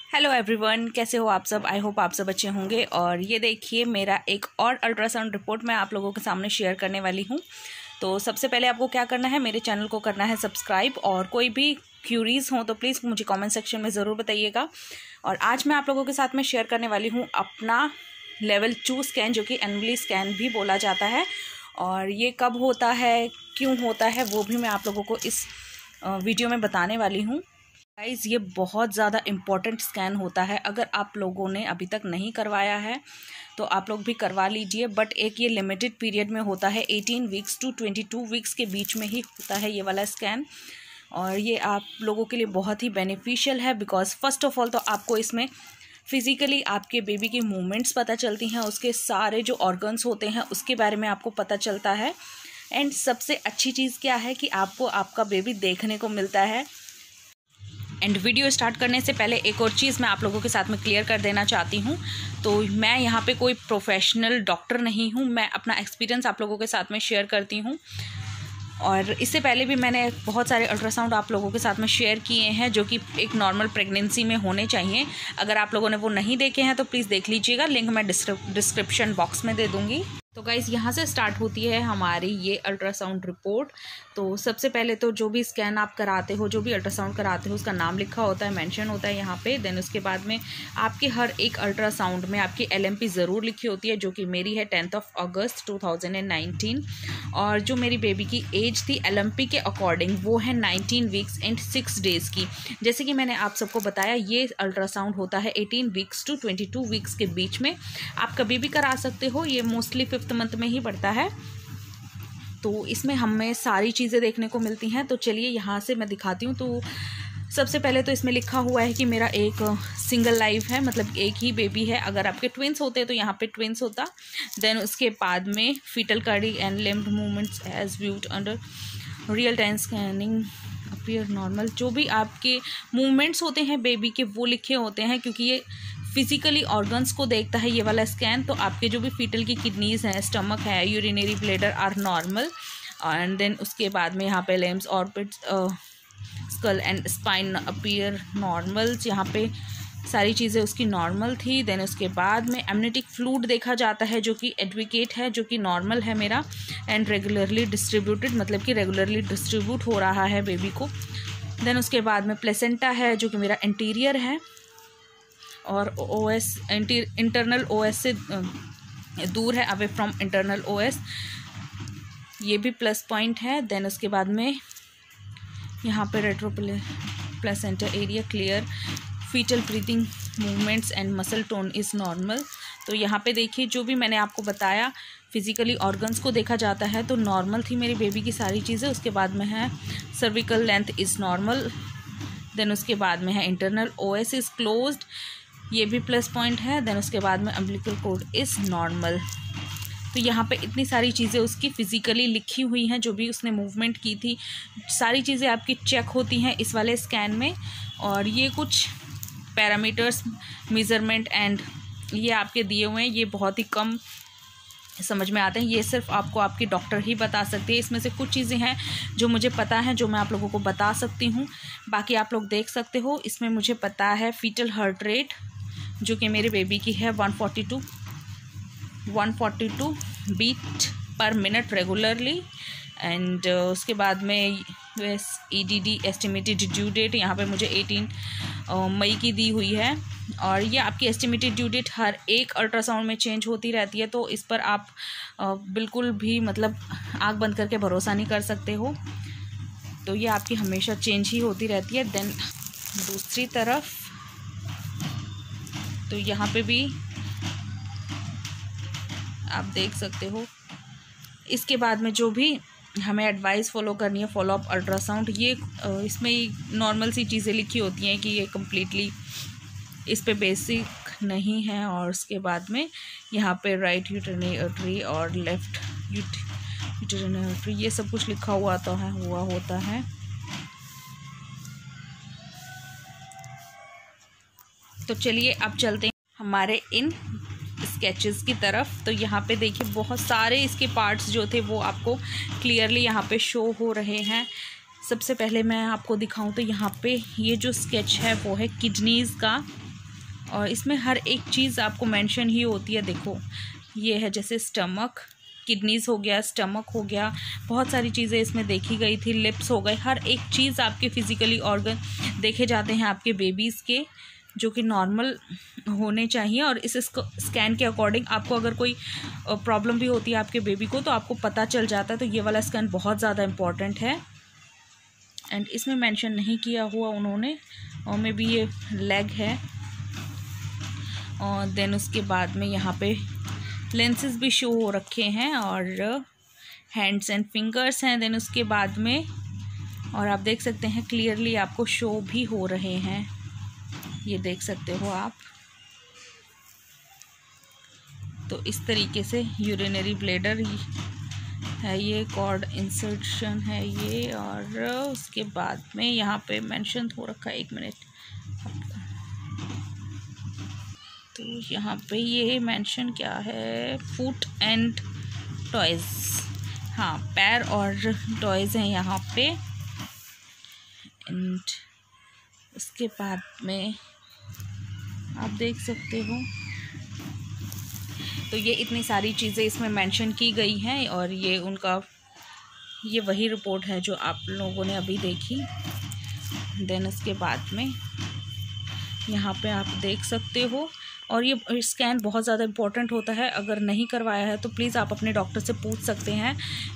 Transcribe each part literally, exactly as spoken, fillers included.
Hello everyone, कैसे हो आप सब। आई होप आप सब अच्छे होंगे। और ये देखिए मेरा एक और अल्ट्रासाउंड रिपोर्ट मैं आप लोगों के सामने शेयर करने वाली हूँ। तो सबसे पहले आपको क्या करना है, मेरे चैनल को करना है सब्सक्राइब, और कोई भी क्यूरीज़ हो तो प्लीज़ मुझे कमेंट सेक्शन में ज़रूर बताइएगा। और आज मैं आप लोगों के साथ में शेयर करने वाली हूँ अपना लेवल टू स्कैन, जो कि एनबली स्कैन भी बोला जाता है। और ये कब होता है, क्यों होता है, वो भी मैं आप लोगों को इस वीडियो में बताने वाली हूँ। गाइस, ये बहुत ज़्यादा इम्पॉर्टेंट स्कैन होता है। अगर आप लोगों ने अभी तक नहीं करवाया है तो आप लोग भी करवा लीजिए। बट एक ये लिमिटेड पीरियड में होता है, eighteen weeks to twenty two weeks के बीच में ही होता है ये वाला स्कैन। और ये आप लोगों के लिए बहुत ही बेनिफिशियल है, बिकॉज फर्स्ट ऑफ ऑल तो आपको इसमें फिज़िकली आपके बेबी की मूवमेंट्स पता चलती हैं, उसके सारे जो ऑर्गन्स होते हैं उसके बारे में आपको पता चलता है। एंड सबसे अच्छी चीज़ क्या है कि आपको आपका बेबी देखने को मिलता है। एंड वीडियो स्टार्ट करने से पहले एक और चीज़ मैं आप लोगों के साथ में क्लियर कर देना चाहती हूँ। तो मैं यहाँ पे कोई प्रोफेशनल डॉक्टर नहीं हूँ, मैं अपना एक्सपीरियंस आप लोगों के साथ में शेयर करती हूँ। और इससे पहले भी मैंने बहुत सारे अल्ट्रासाउंड आप लोगों के साथ में शेयर किए हैं, जो कि एक नॉर्मल प्रेगनेंसी में होने चाहिए। अगर आप लोगों ने वो नहीं देखे हैं तो प्लीज़ देख लीजिएगा, लिंक मैं डिस्क्रिप्शन बॉक्स में दे दूँगी। तो गाइज़, यहाँ से स्टार्ट होती है हमारी ये अल्ट्रासाउंड रिपोर्ट। तो सबसे पहले तो जो भी स्कैन आप कराते हो, जो भी अल्ट्रासाउंड कराते हो, उसका नाम लिखा होता है, मेंशन होता है यहाँ पे। देन उसके बाद में आपके हर एक अल्ट्रासाउंड में आपकी एलएमपी ज़रूर लिखी होती है, जो कि मेरी है tenth of August two thousand nineteen. और जो मेरी बेबी की एज थी एलएमपी के अकॉर्डिंग, वो है nineteen weeks and six days की। जैसे कि मैंने आप सबको बताया, ये अल्ट्रासाउंड होता है eighteen weeks to twenty two weeks के बीच में। आप कभी भी करा सकते हो, ये मोस्टली फिफ्थ मंथ में ही पड़ता है। तो इसमें हमें सारी चीज़ें देखने को मिलती हैं। तो चलिए यहाँ से मैं दिखाती हूँ। तो सबसे पहले तो इसमें लिखा हुआ है कि मेरा एक सिंगल लाइफ है, मतलब एक ही बेबी है। अगर आपके ट्विंस होते तो यहाँ पे ट्विंस होता। देन उसके बाद में fetal cardiac and limb movements as viewed under real time scanning appear normal. जो भी आपके मूवमेंट्स होते हैं बेबी के, वो लिखे होते हैं, क्योंकि ये फिजिकली ऑर्गन्स को देखता है ये वाला स्कैन। तो आपके जो भी फीटल की किडनीज हैं, स्टमक है, urinary bladder are normal. And then उसके बाद में यहाँ पे limbs, orbits, skull and spine appear normals. यहाँ पे सारी चीज़ें उसकी नॉर्मल थी। देन उसके बाद में एमनिटिक फ्लूइड देखा जाता है, जो कि एडवोकेट है, जो कि नॉर्मल है मेरा। एंड रेगुलरली डिस्ट्रीब्यूटेड, मतलब कि रेगुलरली डिस्ट्रीब्यूट हो रहा है बेबी को। देन उसके बाद में प्लेसेंटा है, जो कि मेरा इंटीरियर है, और O S internal O S से दूर है, away from internal O S, ये भी प्लस पॉइंट है। देन उसके बाद में यहाँ पे retro placenta area clear, fetal breathing movements and muscle tone is normal. तो यहाँ पे देखिए, जो भी मैंने आपको बताया, फिजिकली ऑर्गन्स को देखा जाता है, तो नॉर्मल थी मेरी बेबी की सारी चीज़ें। उसके बाद में है cervical length is normal. Then उसके बाद में है internal O S is closed, ये भी प्लस पॉइंट है। देन उसके बाद में अम्बिलिकल कोड इज़ नॉर्मल। तो यहाँ पे इतनी सारी चीज़ें उसकी फिज़िकली लिखी हुई हैं, जो भी उसने मूवमेंट की थी, सारी चीज़ें आपकी चेक होती हैं इस वाले स्कैन में। और ये कुछ पैरामीटर्स, मेज़रमेंट एंड ये आपके दिए हुए हैं, ये बहुत ही कम समझ में आते हैं, ये सिर्फ आपको आपके डॉक्टर ही बता सकते हैं। इसमें से कुछ चीज़ें हैं जो मुझे पता है, जो मैं आप लोगों को बता सकती हूँ, बाकी आप लोग देख सकते हो। इसमें मुझे पता है फीटल हार्ट रेट, जो कि मेरे बेबी की है one forty two beat per minute regularly. And uh, उसके बाद में US EDD estimated due date यहाँ पे मुझे एटीन मई की दी हुई है। और ये आपकी एस्टिमेटेड ड्यू डेट हर एक अल्ट्रासाउंड में चेंज होती रहती है, तो इस पर आप uh, बिल्कुल भी मतलब आँख बंद करके भरोसा नहीं कर सकते हो। तो ये आपकी हमेशा चेंज ही होती रहती है। देन दूसरी तरफ तो यहाँ पे भी आप देख सकते हो। इसके बाद में जो भी हमें एडवाइस फॉलो करनी है, फॉलो अप अल्ट्रासाउंड, ये इसमें नॉर्मल सी चीज़ें लिखी होती हैं कि ये कम्प्लीटली इस पे बेसिक नहीं है। और उसके बाद में यहाँ पे राइट यूटेरिनरी आर्टरी और लेफ्ट यूटेरिनरी आर्टरी, ये सब कुछ लिखा हुआ तो है हुआ होता है। तो चलिए अब चलते हैं हमारे इन स्केचेस की तरफ। तो यहाँ पे देखिए बहुत सारे इसके पार्ट्स जो थे वो आपको क्लियरली यहाँ पे शो हो रहे हैं। सबसे पहले मैं आपको दिखाऊं तो यहाँ पे ये जो स्केच है वो है किडनीज़ का। और इसमें हर एक चीज़ आपको मेंशन ही होती है। देखो ये है जैसे स्टमक, किडनीज़ हो गया, स्टमक हो गया, बहुत सारी चीज़ें इसमें देखी गई थी, लिप्स हो गए, हर एक चीज़ आपके फिज़िकली ऑर्गन देखे जाते हैं आपके बेबीज़ के, जो कि नॉर्मल होने चाहिए। और इस स्कैन के अकॉर्डिंग आपको अगर कोई प्रॉब्लम भी होती है आपके बेबी को तो आपको पता चल जाता है। तो ये वाला स्कैन बहुत ज़्यादा इम्पॉर्टेंट है। एंड इसमें मेंशन नहीं किया हुआ उन्होंने, और मे बी ये लेग है। और देन उसके बाद में यहाँ पे लेंसेज भी शो हो रखे हैं और हैंड्स एंड फिंगर्स हैं। देन उसके बाद में और आप देख सकते हैं क्लियरली आपको शो भी हो रहे हैं, ये देख सकते हो आप। तो इस तरीके से यूरिनरी ब्लैडर है, ये कॉर्ड इंसर्शन है ये। और उसके बाद में यहाँ पे मेंशन हो रखा है, एक मिनट, तो यहाँ पे ये मेंशन क्या है, फुट एंड टॉयज़, हाँ पैर और टॉयज़ हैं यहाँ पे। एंड उसके बाद में आप देख सकते हो, तो ये इतनी सारी चीज़ें इसमें मेंशन की गई हैं। और ये उनका ये वही रिपोर्ट है जो आप लोगों ने अभी देखी। देन उसके बाद में यहाँ पे आप देख सकते हो। और ये स्कैन बहुत ज़्यादा इम्पोर्टेंट होता है, अगर नहीं करवाया है तो प्लीज़ आप अपने डॉक्टर से पूछ सकते हैं।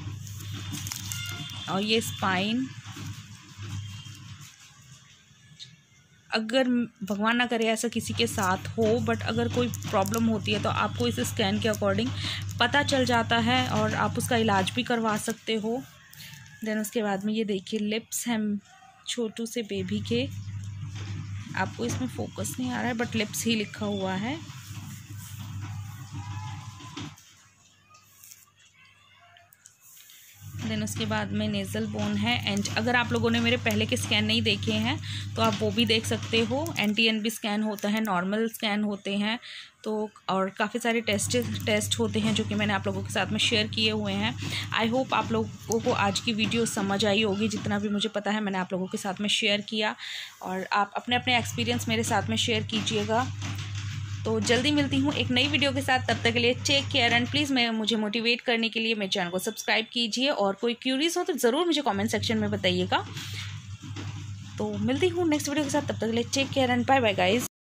और ये स्पाइन, अगर भगवान ना करे ऐसा किसी के साथ हो, बट अगर कोई प्रॉब्लम होती है तो आपको इस स्कैन के अकॉर्डिंग पता चल जाता है और आप उसका इलाज भी करवा सकते हो। देन उसके बाद में ये देखिए लिप्स हैं छोटू से बेबी के, आपको इसमें फोकस नहीं आ रहा है बट लिप्स ही लिखा हुआ है। देन उसके बाद में नेज़ल बोन है। एंड अगर आप लोगों ने मेरे पहले के स्कैन नहीं देखे हैं तो आप वो भी देख सकते हो। N T N B scan होता है, नॉर्मल स्कैन होते हैं, तो और काफ़ी सारे टेस्ट टेस्ट होते हैं जो कि मैंने आप लोगों के साथ में शेयर किए हुए हैं। आई होप आप लोगों को आज की वीडियो समझ आई होगी, जितना भी मुझे पता है मैंने आप लोगों के साथ में शेयर किया। और आप अपने अपने एक्सपीरियंस मेरे साथ में शेयर कीजिएगा। तो जल्दी मिलती हूँ एक नई वीडियो के साथ, तब तक के लिए टेक केयर। एंड प्लीज़ मैं मुझे मोटिवेट करने के लिए मेरे चैनल को सब्सक्राइब कीजिए, और कोई क्यूरीज हो तो ज़रूर मुझे कमेंट सेक्शन में बताइएगा। तो मिलती हूँ नेक्स्ट वीडियो के साथ, तब तक के लिए take care and bye bye guys.